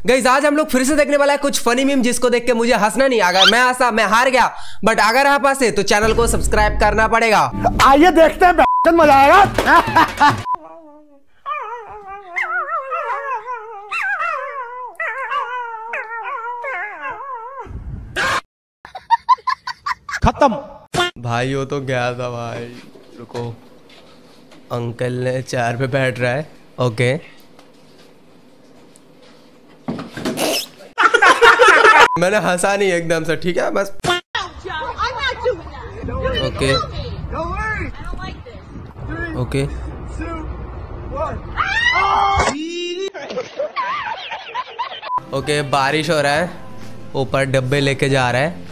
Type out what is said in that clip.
Guys आज हम लोग फिर से देखने वाला है कुछ फनी मीम जिसको देख के मुझे हंसना नहीं आएगा। मैं हार गया, बट अगर आप हंसे तो चैनल को सब्सक्राइब करना पड़ेगा। आइए देखते हैं, मजा आएगा। खत्म भाई वो तो गया था भाई। रुको, अंकल ने चेयर पे बैठ रहा है। ओके मैंने हंसा नहीं एकदम से, ठीक है बस। ओके ओके ओके बारिश हो रहा है, ऊपर डब्बे लेके जा रहा है।